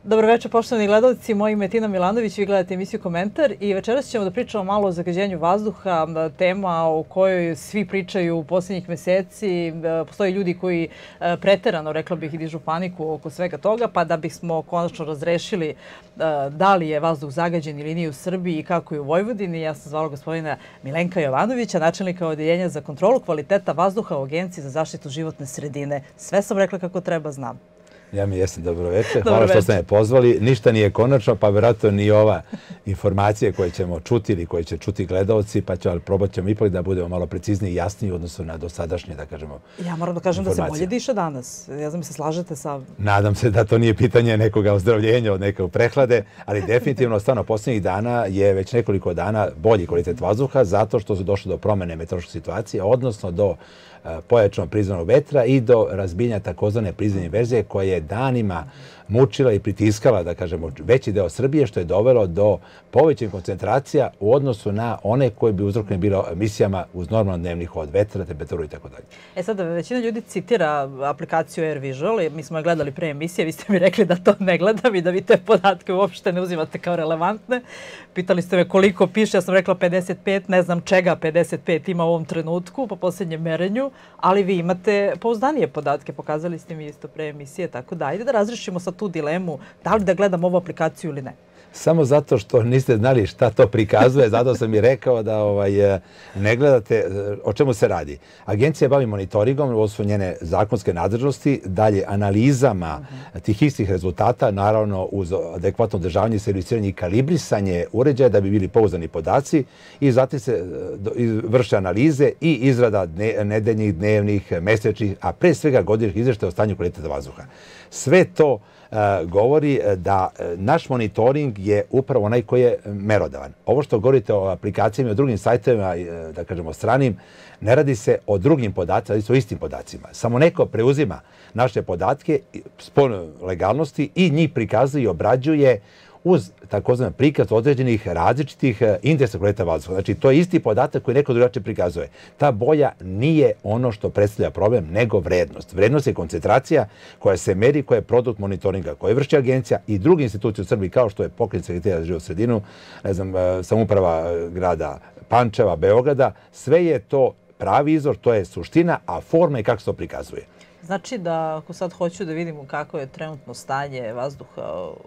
Dobro večer, poštovani gledalci. Moje ime je Tina Milanović, vi gledate emisiju Komentar i večeras ćemo da pričamo malo o zagađenju vazduha, tema o kojoj svi pričaju u posljednjih meseci. Postoje ljudi koji preterano, rekla bih, i dižu paniku oko svega toga, pa da bismo konačno razrešili da li je vazduh zagađen ili nije u Srbiji i kako je u Vojvodini. Ja sam zvala gospodina Milenka Jovanovića, načelnika Odeljenja za kontrolu kvaliteta vazduha u Agenciji za zaštitu životne sredine. Sve sam rekla kako treba, znam. Ja mi jesam, dobro večer. Hvala što ste me pozvali. Ništa nije konačno, pa vjerojatno ni ova informacija koje ćemo čuti ili koje će čuti gledalci, pa probat ćemo ipak da budemo malo precizniji i jasniji u odnosu na dosadašnje, da kažemo, ja moram da kažem da se bolje diše danas. Ja znam, se slažete sa... Nadam se da to nije pitanje nekoga ozdravljenja od nekog prehlade, ali definitivno, stvarno, posljednjih dana je već nekoliko dana bolji kvalitet vazduha zato što su došli do promene meteorološke situacije, odnosno do pojačanog prizemnog vetra i do razbijanja takozvane prizemne inverzije koja je danima mučila i pritiskala, da kažemo, veći deo Srbije, što je dovelo do povećanih koncentracija u odnosu na one koje bi uzrokovane bilo emisijama uz normalno dnevnih od vetra, temperaturu i tako dalje. Sada, većina ljudi citira aplikaciju AirVisual. Mi smo je gledali pre emisije, vi ste mi rekli da to ne gledam i da vi te podatke uopšte ne uzimate kao relevantne. Pitali ste me koliko piše, ja sam rekla 55, ne znam čega 55 ima u ovom trenutku po posljednjem merenju, ali vi imate pouzdanije podatke, pokazali ste mi isto pre emisije, tako da ajde da razrešimo sa tu dilemu da li da gledam ovu aplikaciju ili ne. Samo zato što niste znali šta to prikazuje, zato sam i rekao da ne gledate o čemu se radi. Agencija bavi monitoringom, ovo su njene zakonske nadležnosti, dalje analizama tih istih rezultata, naravno uz adekvatno održavanje, servisiranje i kalibrisanje uređaja da bi bili pouzdani podaci i zatim se vrše analize i izrada nedeljnih, dnevnih, mesečnih, a pre svega godišnjih izveštaja o stanju kvaliteta vazduha. Sve to govori da naš monitoring je upravo onaj koji je merodavan. Ovo što govorite o aplikacijama i o drugim sajtovima, da kažemo stranim, ne radi se o drugim podacima, radi se o istim podacima. Samo neko preuzima naše podatke s polne legalnosti i njih prikazuje i obrađuje uz takozvan prikaz određenih različitih indeksa kvaliteta vazduha. Znači, to je isti podatak koji neko drugačije prikazuje. Ta boja nije ono što predstavlja problem, nego vrednost. Vrednost je koncentracija koja se meri, koja je produkt monitoringa, koje vrši agencija i druge institucije u Srbiji, kao što je Pokrajinska sekretarija za životnu sredinu, ne znam, samouprava grada Pančeva, Beograda. Sve je to pravi izvor, to je suština, a forma je kako se to prikazuje. Znači da ako sad hoću da vidimo kako je trenutno stanje vazduha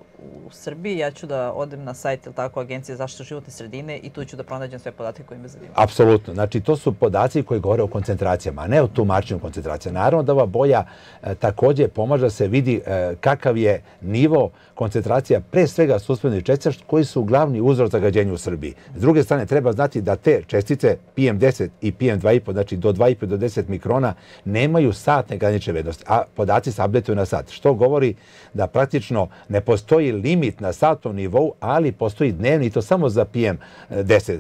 u Srbiji, ja ću da odem na sajt Agencije za zaštitu životne sredine i tu ću da pronađem sve podatke koje me zanimaju. Apsolutno. Znači to su podaci koji govore o koncentracijama, a ne o tumačenju koncentracija. Naravno da ova boja također pomaže da se vidi kakav je nivo koncentracija pre svega suspenzivnih čestica koji su glavni uzrok zagađenja u Srbiji. S druge strane, treba znati da te čestice PM10 i PM2,5, znači do 2,5 do 10 mikrona, nemaju satne granične vrednosti, a podaci se updateuju na sat. Što govori da praktično ne postoji limit na satnom nivou, ali postoji dnevni i to samo za PM10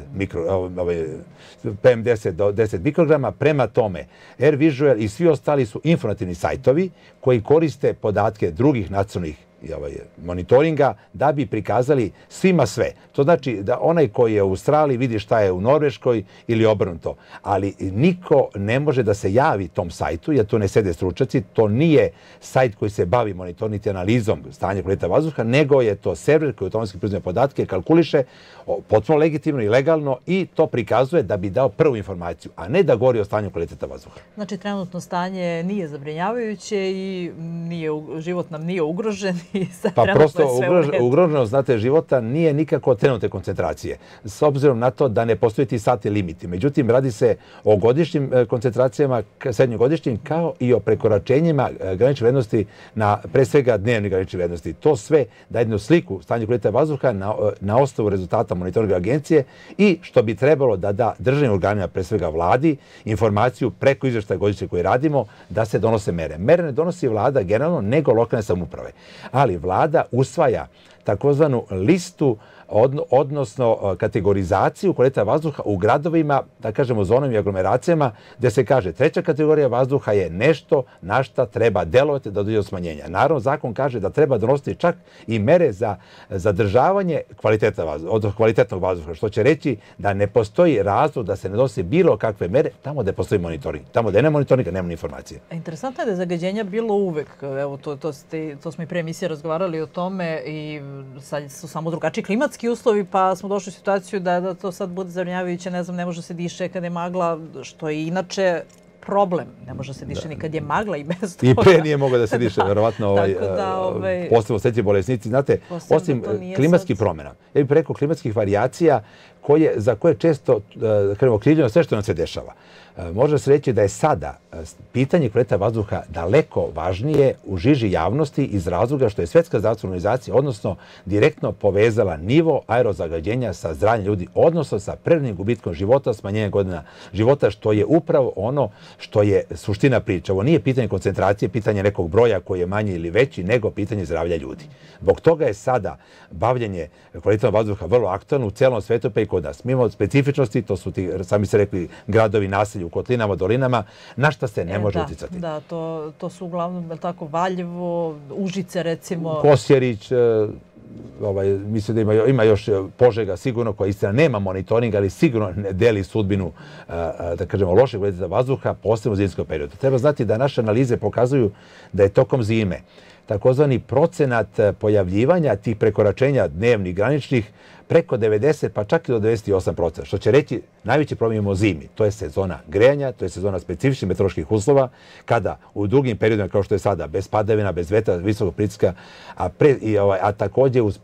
do 10 mikrograma. Prema tome, AirVisual i svi ostali su informativni sajtovi koji koriste podatke drugih nacionalnih monitoringa da bi prikazali svima sve. To znači da onaj koji je u Australiji vidi šta je u Norveškoj ili obrnuto. Ali niko ne može da se javi tom sajtu, jer tu ne sede stručnjaci. To nije sajt koji se bavi monitoringom i analizom stanja kvaliteta vazduha, nego je to server koji automatski preuzima podatke, kalkuliše potpuno legitimno i legalno i to prikazuje da bi dao prvu informaciju, a ne da govori o stanju kvaliteta vazduha. Znači, trenutno stanje nije zabrinjavajuće i život nam nije ugrožen. Pa prosto ugroženost, znate, života nije nikako trenutne koncentracije, s obzirom na to da ne postoji ti satni limiti. Međutim, radi se o godišnjim koncentracijama, srednjogodišnjim, kao i o prekoračenjima granične vrednosti na pre svega dnevne granične vrednosti. To sve daje jednu sliku stanja kvaliteta vazduha na osnovu rezultata monitoringa agencije i što bi trebalo da da državnim organima, pre svega vladi, informaciju preko izveštaja godišnjeg koji radimo, da se donose mere. Mere ne donosi vlada generalno, nego lokalne samouprave. Ali vlada usvaja takozvanu listu odnosno kategorizaciju kvaliteta vazduha u gradovima, da kažemo zonama i aglomeracijama, gde se kaže treća kategorija vazduha je nešto na šta treba delovati da dođe do smanjenja. Naravno, zakon kaže da treba donositi čak i mere za zadržavanje kvalitetnog vazduha, što će reći da ne postoji razlog da se ne donose bilo kakve mere tamo gde postoji monitoring. Tamo gde nema monitoringa, nema informacije. Interesantno je da je zagađenja bilo uvek. Evo, to smo i pre emisije razgovarali o tome i sad su samo drugačiji klimatski uslovi, pa smo došli u situaciju da to sad bude zabrinjavajuće, ne znam, ne može se diše kad je magla, što je inače problem. Ne može se diše ni kad je magla i bez toga. I pre nije mogao da se diše, verovatno, posebno osjetljivi bolesnici. Znate, osim klimatskih promjena, ja bih rekao klimatskih varijacija za koje često okrivljeno sve što nam se dešava. Može se reći da je sada pitanje kvaliteta vazduha daleko važnije u žiži javnosti iz razloga što je Svetska zdravstvena organizacija, odnosno direktno povezala nivo aerozagađenja sa zdravljem ljudi, odnosno sa prirodnim gubitkom života, smanjenjem godina života, što je upravo ono što je suština priče. Ovo nije pitanje koncentracije, pitanje nekog broja koji je manji ili veći, nego pitanje zdravlja ljudi. Zbog toga je sada bavljenje kvalitetom vazduha vrlo aktualno u celom svetu, pa i kod nas. Mi imamo specifičnosti, to su ti, sami se rekli, gradovi, naselji u kotlinama, dolinama, na šta se ne može uticati. Da, to su uglavnom tako Valjevo, Užice recimo. Kosjerić, mislim da ima još Požega sigurno, koja istina nema monitoringa, ali sigurno ne deli sudbinu, da kažemo, lošeg kvaliteta vazduha, posebno u zimskom periodu. Treba znati da naše analize pokazuju da je tokom zime takozvani procenat pojavljivanja tih prekoračenja dnevnih graničnih preko 90, pa čak i do 98%, što će reći najveći problem imamo zimi. To je sezona grejanja, to je sezona specifičnih meteoroloških uslova, kada u drugim periodima, kao što je sada, bez padavina, bez vetra, visokog pritiska, a također uz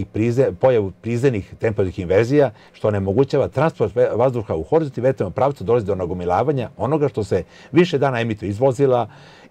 pojavu prizemnih temperaturnih inverzija, što onemogućava transport vazduha u horizontalnom i vertikalnom pravcu, dolazi do nagomilavanja onoga što se više dana emituje iz vozila,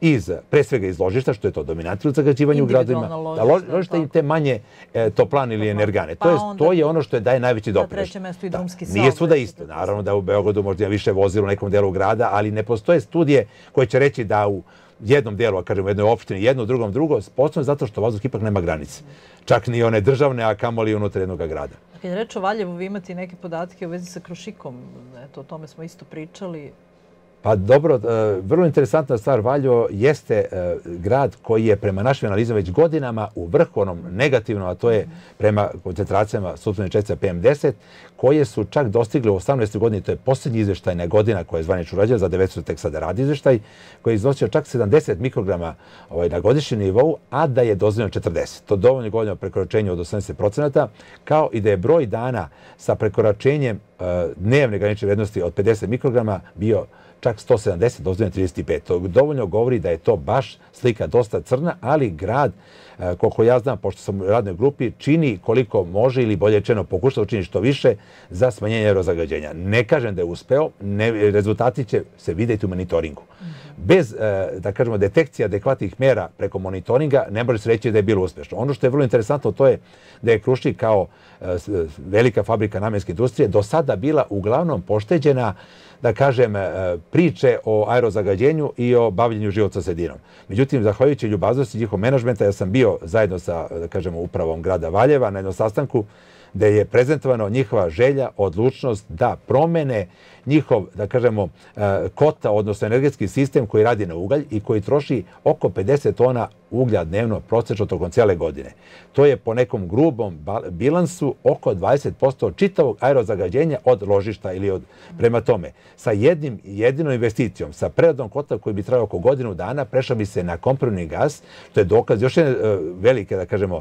pre svega iz ložišta, što je to dominantno zagađivanje u gradovima. Ložišta i te manje toplane ili energane. To je ono što daje najveći doprinos. Na trećem mestu i drumski saobraćaj. Nije svuda isto. Naravno da u Beogradu možda ima više vozila u nekom delu grada, ali ne postoje studije koje će reći da u jednom delu, a kažem u jednoj opštini, jedno, drugom, drugo, posebno zato što vazduh ipak nema granice. Čak ni one državne, a kamoli unutar jednog grada. Kad je reč o Valjevu, vi imate neke podatke u vezi sa Krušikom. O tome smo isto pričali. Pa dobro, vrlo interesantna stvar, Valjevo jeste grad koji je prema našim analizama već godinama u vrhovnom negativnom, a to je prema koncentracijama supstance čestica PM10, koje su čak dostigle u 18. godini, to je posljednji izveštajna godina koja je zvanično urađena, za 900 tek sada radi izveštaj, koji je iznosio čak 70 mikrograma na godišnjem nivou, a da je dozvoljeno 40. To dovoljno govorimo o prekoračenju od 80%, kao i da je broj dana sa prekoračenjem dnevne granične vrednosti od 50 mikrograma bio čak 170, dozvoljeno 35. To dovoljno govori da je to baš slika dosta crna, ali grad, koliko ja znam, pošto sam u radnoj grupi, čini koliko može ili bolje rečeno pokušava učiniti što više za smanjenje aerozagađenja. Ne kažem da je uspeo, rezultati će se vidjeti u monitoringu. Bez, da kažemo, detekcije adekvatnih mera preko monitoringa ne može se reći da je bilo uspešno. Ono što je vrlo interesantno to je da je Krušik kao velika fabrika namenske industrije do sada bila uglavnom pošteđena, da kažem, priče o aerozagađenju i o bavljenju života sredinom. Međutim, zahvaljujući ljubaznosti njihovog menadžmenta, ja sam bio zajedno sa, da kažemo, upravom grada Valjeva na jednom sastanku gde je prezentovano njihova želja, odlučnost da promene njihov, da kažemo, kota, odnosno energetski sistem koji radi na ugalj i koji troši oko 50 tona uglja dnevno prosečno tokom cijele godine. To je po nekom grubom bilansu oko 20% čitavog aerozagađenja od ložišta ili od prema tome. Sa jedinom investicijom, sa preradom kotla koji bi trajao oko godinu dana, prešao bi se na komprimirani gas, što je dokaz još jedne velike, da kažemo,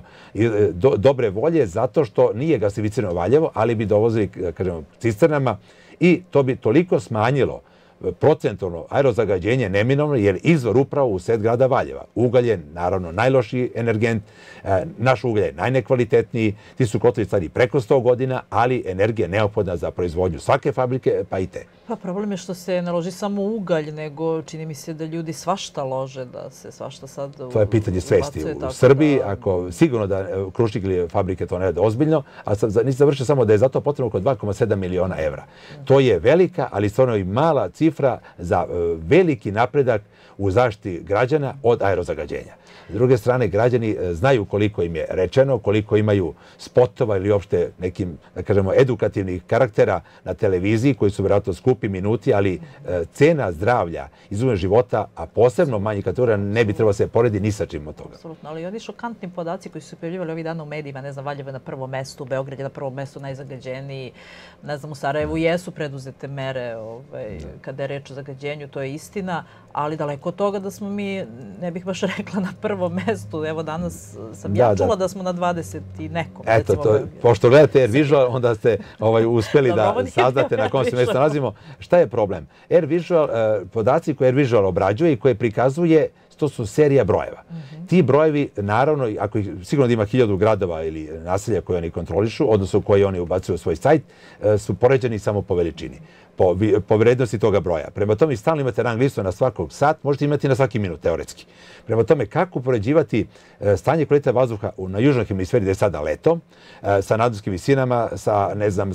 dobre volje, zato što nije gasificirano Valjevo, ali bi dovozili, da kažemo, cisternama i to bi toliko smanjilo procentovno aerozagađenje neminovno, jer izvor upravo u sred grada Valjeva. Ugalj je naravno najlošiji energent, naš ugalj je najnekvalitetniji, ti su kotlovi stari preko 100 godina, ali energija je neophodna za proizvodnju svake fabrike, pa i te. Pa problem je što se ne loži samo ugalj, nego čini mi se da ljudi svašta lože, da se svašta sad ubacuje. To je pitanje svesti. U Srbiji, ako sigurno da Krušik ili fabrike to ne rade ozbiljno, a nisam završio samo da je zato potrebno oko 2,7 miliona evra. To je velika, ali stvarno i mala cifra cifra za veliki napredak u zaštiti građana od aerozagađenja. S druge strane, građani znaju koliko im je rečeno, koliko imaju spotova ili uopšte nekim, da kažemo, edukativnih karaktera na televiziji koji su vjerojatno skupi minuti, ali cena zdravlja, izgubljenog života, a posebno manjih kategorija ne bi trebalo se poredi ni sa čim od toga. Apsolutno, ali oni šokantni podaci koji su se pojavljivali ovih dana u medijima, ne znam, Valjevo je na prvom mestu, Beograd je na prvom mestu najzagađeniji, ne znam, u Sarajevu jesu preduzete mere kada je reč o zagađenju, to je istina, ali daleko od toga da smo mi, ne bih baš rekla, na prvom mestu. Evo danas sam ja čula da smo na 20 i nekom. Eto, pošto gledate Air Visual, onda ste uspjeli da saznate na kom se mjestu nalazimo. Šta je problem? Air Visual, podaci koje Air Visual obrađuje i koje prikazuje, to su serija brojeva. Ti brojevi, naravno, ako sigurno da ima 1000 gradova ili naselja koje oni kontrolišu, odnosno koje oni ubacuju u svoj sajt, su poređeni samo po veličini, po vrednosti toga broja. Prema tome, stalno imate rang listu na svakog sat, možete imati na svaki minut, teoretski. Prema tome, kako poređivati stanje kvaliteta vazduha na južnoj hemisferi, gde je sada leto, sa nadmorskim visinama, sa, ne znam,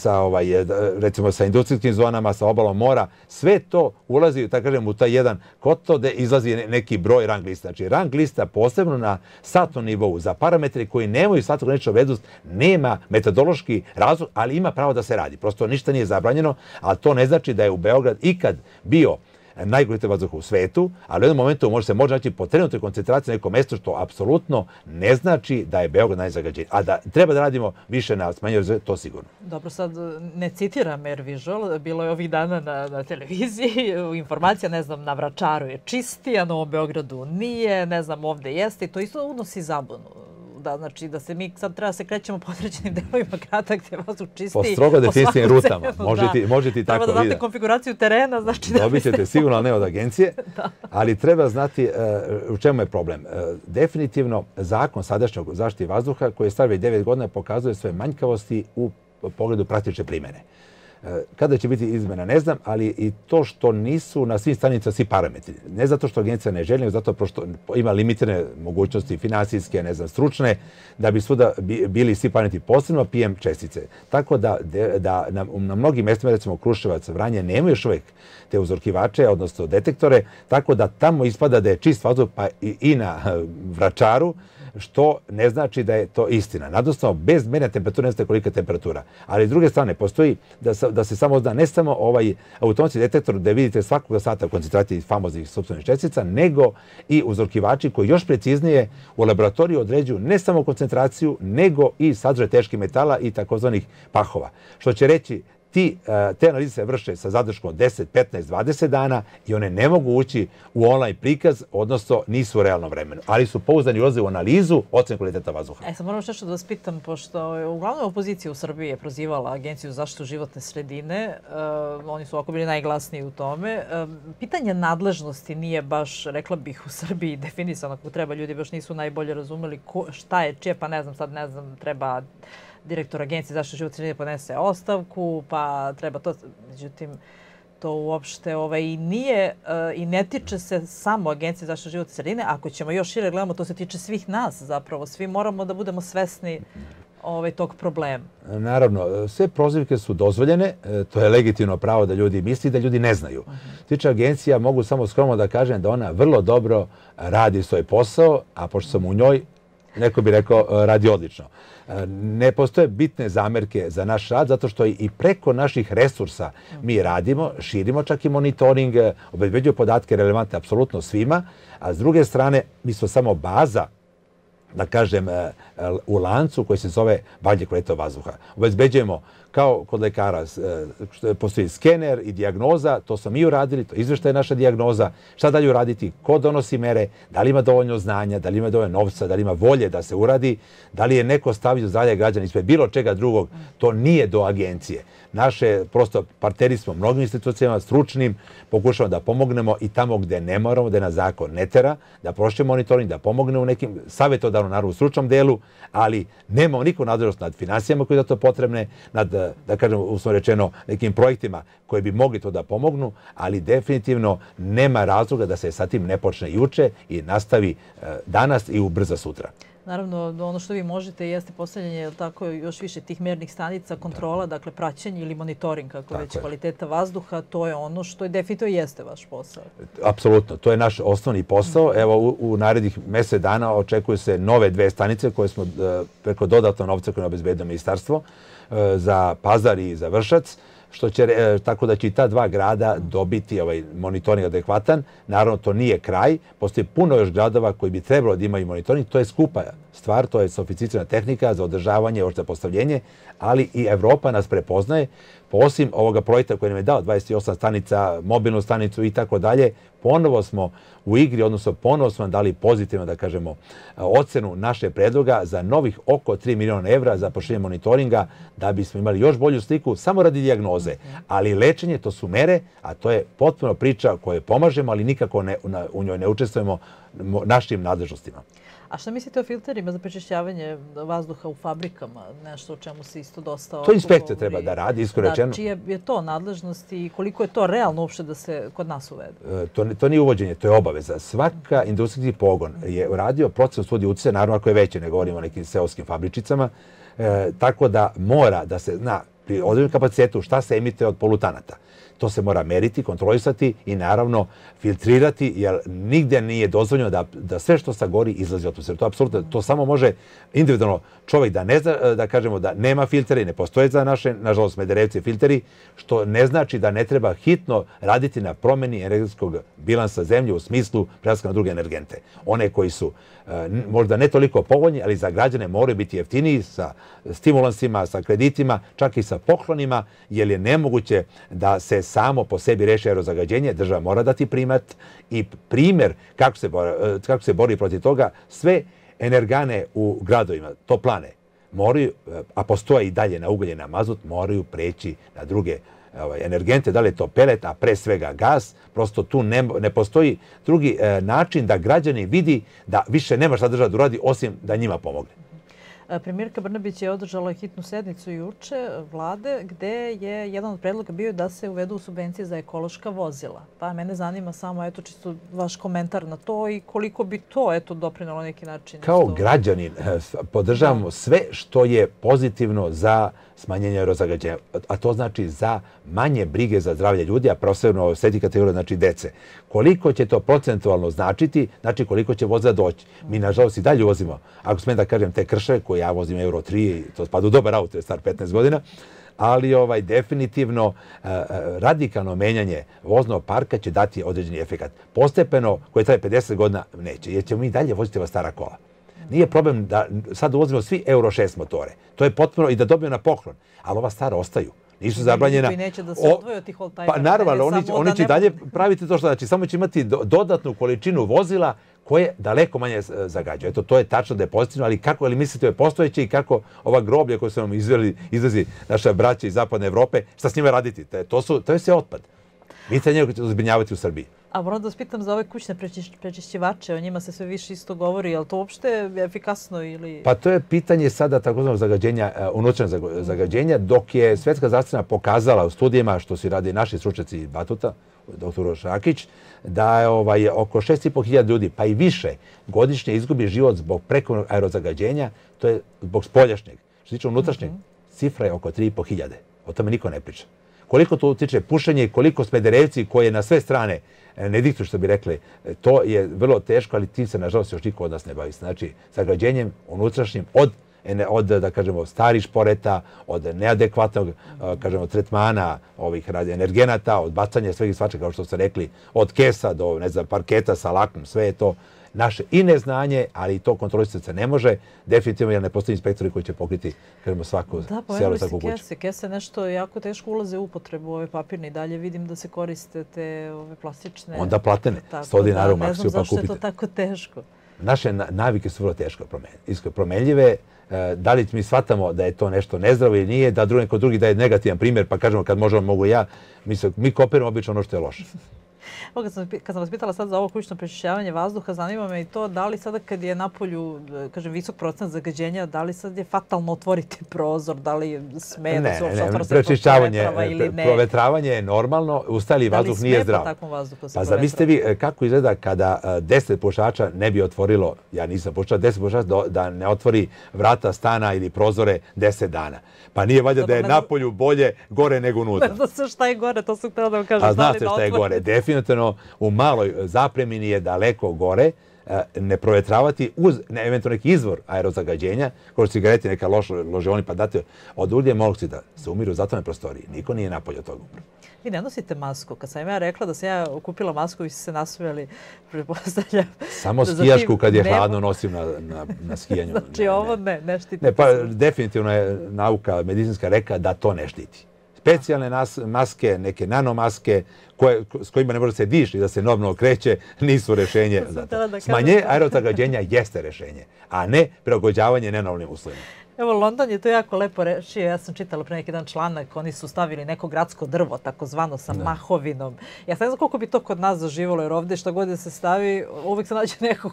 recimo sa industrijskim zonama, sa obalom mora, sve to ulazi, tako kažem, u taj jedan kotlo gde izlazi neki broj rang lista. Znači, rang lista posebno na satnom nivou za parametre koji nemaju satnu graničnu vrednost, nema metodološki razlog, ali ima pravo da se radi. Prosto ništa nije zabranjeno, ali to ne znači da je u Beograd ikad bio najkvalitetniji vazduh u svetu, ali u jednom momentu može naći po trenutnoj koncentraciji na neko mesto, što apsolutno ne znači da je Beograd najzagađeniji. A da treba da radimo više na smanjenju, to sigurno. Dobro, sad ne citiram Air Visual, bilo je ovih dana na televiziji, informacija, ne znam, na Vračaru je čisti, a na Novom Beogradu nije, ne znam, ovde jeste i to isto unosi zabunu. Znači da se mi sad treba se krećemo po određenim delovima grada gdje je vazduh čisti. Po strogo definitivnim rutama. Možete i tako vidjeti. Treba da znate konfiguraciju terena. Dobit ćete sigurno, ne od agencije, ali treba znati u čemu je problem. Definitivno zakon sadašnjeg zaštiti vazduha koji je star već 9 godina pokazuje svoje manjkavosti u pogledu praktične primjene. Kada će biti izmena, ne znam, ali i to što nisu na svim stanicama svi parametri. Ne zato što agencija ne želi, nego zato što ima limitirane mogućnosti finansijske, ne znam, stručne, da bi svuda bili svi parametri, posebno PM čestice. Tako da na mnogim mjestima, recimo Kruševac, Vranje, nemaju još uvijek te uzorkivače, odnosno detektore, tako da tamo ispada da je čist vazduh, pa i na Vračaru, što ne znači da je to istina. Nadostavno, bez mjeranja temperature ne znate kolika je temperatura. Ali s druge strane, postoji da se samo zna ne samo ovaj automatski detektor gdje vidite svakoga sata koncentracije famoznih supstratnih čestica, nego i uzorkivači koji još preciznije u laboratoriju određuju ne samo koncentraciju, nego i sadržaj teških metala i takozvanih pahova. Što će reći, te analize se vrše sa zadrškom 10, 15, 20 dana i one ne mogu ući u online prikaz, odnosno nisu u realnom vremenu. Ali su pouzdani ulaze u analizu ocene kvaliteta vazduha. Sad moram nešto da vas pitam, pošto uglavnom opozicija u Srbiji je prozivala Agenciju za zaštitu životne sredine. Oni su ovako bili najglasniji u tome. Pitanje nadležnosti nije baš, rekla bih, u Srbiji definisano. Ako treba, ljudi baš nisu najbolje razumeli šta je čije, pa ne znam, treba direktor Agencije za zaštitu životne sredine podnese ostavku, pa treba to. Međutim, to uopšte i nije i ne tiče se samo Agencije za zaštitu životne sredine. Ako ćemo još šire gledamo, to se tiče svih nas zapravo. Svi moramo da budemo svesni tog problema. Naravno, sve prozivke su dozvoljene. To je legitimno pravo da ljudi misli, da ljudi ne znaju. Tiče agencija, mogu samo skromno da kažem da ona vrlo dobro radi svoj posao, a pošto sam u njoj, neko bi rekao, radi odlično. Ne postoje bitne zamerke za naš rad, zato što i preko naših resursa mi radimo, širimo čak i monitoring, obezbeđuju podatke relevantne apsolutno svima, a s druge strane mi smo samo baza, da kažem, u lancu koji se zove vađenje kvaliteta vazduha. Obezbeđujemo, kao kod lekara, postoji skener i dijagnoza, to smo mi uradili, to izveštaje naša dijagnoza, šta dalje uraditi, ko donosi mere, da li ima dovoljno znanja, da li ima dovoljno novca, da li ima volje da se uradi, da li je neko stavio zdravlje građana ispred bilo čega drugog, to nije do agencije. Naše, prosto, partneri smo mnogim institucijama, stručnim, pokušamo da pomognemo i tamo gde ne moramo, gde nas zakon ne tera, da prošćemo monitoring, da pomognemo u nekim savjetodavnom, naravno, stručnom delu, ali nemamo nikakvu nadležnost nad finansijama koje je za to potrebne, nad, da kažem, uslovno rečeno, nekim projektima koji bi mogli to da pomognu, ali definitivno nema razloga da se sa tim ne počne juče i nastavi danas i ubrza sutra. Naravno, ono što vi možete jeste postavljanje još više tih mernih stanica, kontrola, dakle praćenje ili monitoring, kako već kvaliteta vazduha, to je ono što definitivno jeste vaš posao. Apsolutno, to je naš osnovni posao. Evo, u narednih mjesec dana očekuju se nove 2 stanice koje smo preko dodatno novca koje je obezbedilo ministarstvo za Pazar i za Vršac, tako da će i ta 2 grada dobiti ovaj monitoring adekvatan. Naravno, to nije kraj. Postoji puno još gradova koji bi trebalo da imaju monitoring. To je skupa stvar, to je sofisticirana tehnika za održavanje, za postavljenje, ali i Evropa nas prepoznaje. Osim ovoga projekta koji nam je dao 28 stanica, mobilnu stanicu i tako dalje, ponovo smo u igri, odnosno ponovo smo dali pozitivno, da kažemo, ocenu naše predloga za novih oko 3 miliona evra za proširenje monitoringa, da bismo imali još bolju sliku samo radi dijagnoze. Ali lečenje, to su mere, a to je potpuno priča koju pomažemo, ali nikako u njoj ne učestvujemo našim nadležnostima. A šta mislite o filterima za prečišćavanje vazduha u fabrikama? Nešto o čemu se isto dosta... To inspekcija treba da radi, iskreno rečeno. Čije je to nadležnost i koliko je to realno uopšte da se kod nas uvede? To nije uvođenje, to je obaveza. Svaka industrijski pogon je uradio procenu studije uticaja, naravno ako je veće, ne govorimo o nekim seoskim fabričicama, tako da mora da se zna pri određenom kapacitetu šta se emite od polutanata. To se mora meriti, kontrolisati i naravno filtrirati, jer nigde nije dozvoljeno da sve što sagori izlazi od atmosfere. To je apsolutno, to samo može individualno čovjek da ne zna, da kažemo da nema filtere i ne postoje za naše, nažalost, Smederevci filteri, što ne znači da ne treba hitno raditi na promjeni energetskog bilansa zemlje u smislu prelaska na druge energente. One koji su možda ne toliko povoljni, ali za građane moraju biti jeftiniji sa stimulansima, sa kreditima, čak i sa poklonima, jer je nemoguće da se samo po sebi reši aerozagađenje. Država mora dati primat i primjer kako se bori protiv toga. Sve energane u gradovima, toplane, moraju, a postoje i dalje na ugalj i na mazut, moraju preći na druge energente, da li je to pelet, a pre svega gas. Prosto tu ne postoji drugi način da građani vidi da više nema šta država da uradi osim da njima pomogne. Premijerka Brnabić je održala hitnu sednicu juče vlade gde je jedan od predloga bio da se uvedu subvencije za ekološka vozila. Pa mene zanima samo čisto vaš komentar na to i koliko bi to doprinalo neki način. Kao građanin podržavamo sve što je pozitivno za smanjenje aerozagađenja, a to znači za manje brige za zdravlje ljudi, a posebno osjetljiva kategorija, znači dece. Koliko će to procentualno značiti, znači koliko će vozila doći. Mi, nažalost, i dalje uvozimo, ako smijem da kažem, te krševe koje ja vozim Euro 3, to spada u dobar auto, je star 15 godina, ali definitivno radikalno menjanje voznog parka će dati određeni efekat. Postepeno, koje traje 50 godina, neće, jer ćemo mi dalje voziti ova stara kola. Nije problem da sad uvozimo svi Euro 6 motore. To je potpuno i da dobiju na poklon. Ali ova stara ostaju. Nisu zabranjena. I neće da se odvoje od tih oldtimera. Pa naravno, oni će dalje praviti to što znači. Samo će imati dodatnu količinu vozila koje daleko manje zagađaju. Eto, to je tačno da je pozitivno, ali kako mislite je postojeće i kako ova groblja koje su nam izvezi naša braća iz zapadne Evrope, šta s njima raditi? To je sve otpad. Mi se njega zbrinjavati u Srbiji. A moram da vas pitam za ove kućne prečišćivače, o njima se sve više isto govori, je li to uopšte efikasno ili... Pa to je pitanje sada takozvanog zagađenja, unutrašnjeg zagađenja, dok je Svetska zdravstvena pokazala u studijima, što se radi naši stručnjaci Batuta, dr. Šakić, da je oko 6.500 ljudi, pa i više, godišnje izgubi život zbog prekomjernog aerozagađenja, to je zbog spoljašnjeg. Što se tiče unutrašnjeg, cifra je oko 3.500. O tome niko ne priča. Koliko to utiče pušenje i koliko Smederevci koje na sve strane ne diktuju, što bi rekli, to je vrlo teško, ali tim se, nažalost, još niko od nas ne bavi. Znači, zagađenjem unutrašnjim od, da kažemo, starih šporeta, od neadekvatnog, kažemo, tretmana ovih energenata, od bacanja svega i svačega, kao što ste rekli, od kesa do, ne znam, parketa sa lakom, sve je to naše i neznanje, ali i to kontrolisati se ne može. Definitivno, jer ne postoji inspektori koji će pokriti, kažemo, svaku selo, svaku kuću. Kese je nešto jako teško ulaze u upotrebu ove papirne i dalje vidim da se koriste te plastične... Onda platene, 100 dinara u maksiju pa kupite. Ne znam zašto je to tako teško. Naše navike su vrlo teško promenljive. Da li mi shvatamo da je to nešto nezdravo ili nije, da neko drugi daje negativan primjer, pa kažemo kad možemo, mogu ja, mi kopiramo obično ono što je loše. Kad sam vas pitala sad za ovo kućno prečišćavanje vazduha, zanima me i to da li sada kad je napolju, kažem, visok procenat zagađenja, da li sad je fatalno otvoriti prozor, da li sme da se uopšte otvara sve provetrava ili ne? Provetravanje je normalno, ustali vazduh nije zdrav. Da li sme po takvom vazduhu se provetrava? Pa zamislite vi kako izgleda kada 10 pušača ne bi otvorilo, ja nisam pušač, 10 pušača da ne otvori vrata stana ili prozore 10 dana. Pa nije valjda da je napolju bolje gore nego unutra. Ne znam se šta je gore, to sam htjela da vam kažem. A znate šta je gore? Definitivno u maloj zapremini je daleko gore ne provetravati uz eventualno neki izvor aerozagađenja, kao što cigareti, neka ložeoni, pa date od ugljen monoksida se umiru u zatvorenoj prostoriji. Niko nije napolje od toga. Vi ne nosite masku. Kad sam ja rekla da sam ja kupila masku, vi ste se nasmijali, pretpostavljam. Samo skijašku kad je hladno nosim na skijanju. Znači ovo ne štiti. Ne, pa definitivno je nauka medicinska rekla da to ne štiti. Specijalne maske, neke nanomaske s kojima ne može se diši da se normalno kreće, nisu rešenje za to. Smanjenje aerozagađenja jeste rešenje, a ne prilagođavanje nenormalnim uslovima. Evo, London je to jako lepo rešio. Ja sam čitala pre neki dan članak. Oni su stavili neko gradsko drvo, takozvano sa mahovinom. Ja sam ne znam koliko bi to kod nas zaživalo, jer ovdje što god da se stavi, uvijek se nađe neko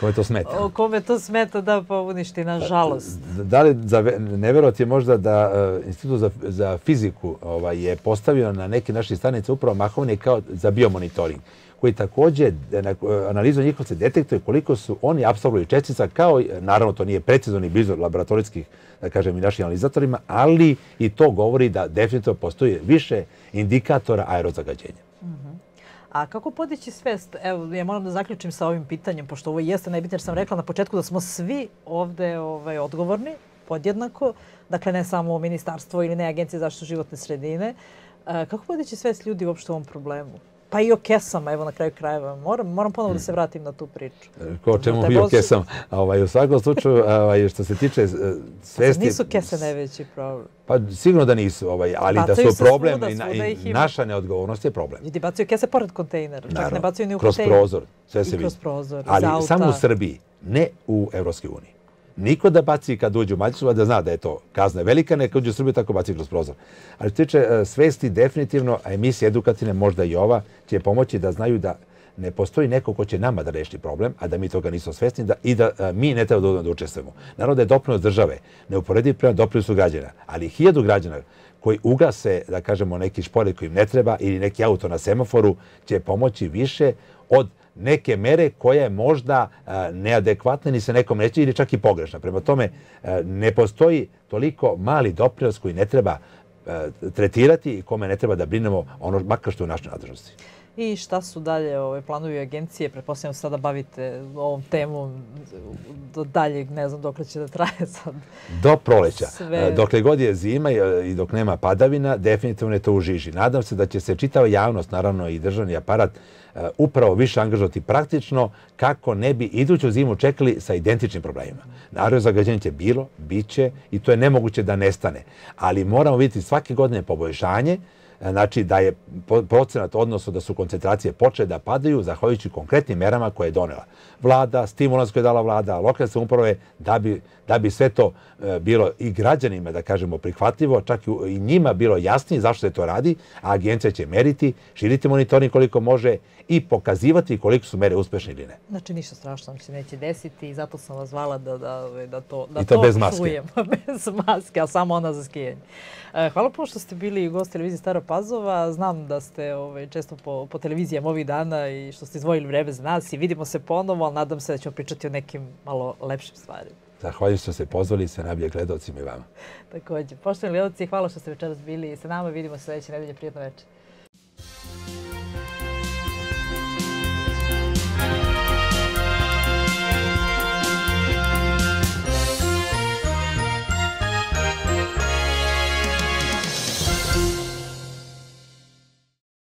kome to smeta da pa uništi, nažalost. Da li ne verovati je možda da Institut za fiziku je postavio na neke naše stanice upravo mahovine kao za biomonitoring, koji također analizom njihov se detektuje koliko su oni apsolvuju čestica, kao, naravno to nije precizno ni blizu laboratorijskih, da kažem, i našim analizatorima, ali i to govori da definitivno postoji više indikatora aerozagađenja. A kako podići svest? Evo, ja moram da zaključim sa ovim pitanjem, pošto ovo jeste najbitnije, jer sam rekla na početku da smo svi ovde odgovorni, podjednako, dakle ne samo ministarstvo ili ne Agencije za zaštitu životne sredine. Kako podići svest ljudi uopšte u ovom problemu? Pa i o kesama, evo na kraju krajeva. Moram ponovo da se vratim na tu priču. Ko čemu i o kesama. U svakom slučaju, što se tiče svesti... Nisu kese najveći problem. Pa sigurno da nisu, ali da su problem i naša neodgovornost je problem. Ljudi bacaju kese pored kontejnera, čak ne bacaju ni u kontejner. Kroz prozor, sve se vidi. I kroz prozor, ali samo u Srbiji, ne u Evropskoj uniji. Niko da baci kad uđe u Mađarsku, da zna da je to kazna velika, neka uđe u Srbiju, tako baci kroz prozor. Ali što tiče svesti, definitivno, a emisija edukativne, možda i ova, će pomoći da znaju da ne postoji neko ko će nama da reši problem, a da mi toga nismo svesni i da mi ne treba da učestvujemo. Naravno da je doprinos države neuporediv prema doprinosu građana, ali 1000 građana koji ugase, da kažemo, neki šporet koji im ne treba ili neki auto na semaforu će pomoći više od neke mere koja je možda neadekvatna ni se nekom neće ili čak i pogrešna. Prema tome, ne postoji toliko mali doprinos koji ne treba tretirati i kome ne treba da brinemo ono makar što je u našoj nadležnosti. I šta su dalje planovi agencije? Pretpostavljam se sada bavite ovom temom do daljeg, ne znam dokle će da traje sad. Do proleća. Dokle god je zima i dok nema padavina, definitivno je to u žiži. Nadam se da će se čitava javnost, naravno i državni aparat, upravo više angažovati praktično kako ne bi iduću zimu čekali sa identičnim problemima. Naravno, zagađenje će bilo, bit će i to je nemoguće da nestane. Ali moramo vidjeti svake godine poboljšanje, znači da je procenat, odnosno da su koncentracije počele da padaju zahvaljujući konkretnim merama koje je donela vlada, stimulans koje je dala vlada, lokalne samouprave, da bi sve to bilo i građanima, da kažemo, prihvatljivo, čak i njima bilo jasnije zašto se to radi, a agencija će meriti, širiti monitoring koliko može i pokazivati koliko su mere uspešne ili ne. Znači ništa strašno se neće desiti i zato sam vas zvala da to čujem. Bez maske, a samo ona za skijanje. Hvala puno što ste bili gost televizije Stara Pazova. Znam da ste često po televizijama ovih dana i što ste izdvojili vreme za nas i vidimo se ponovo, ali nadam se da ćemo pričati o nekim malo lepšim stvarima. Zahvaljujem što ste pozvali se najbolje gledalcima i vama. Također. Poštovani gledalci, hvala što ste večeras bili sa nama. Vidimo se sljedeće nedelje. Prijatno večer.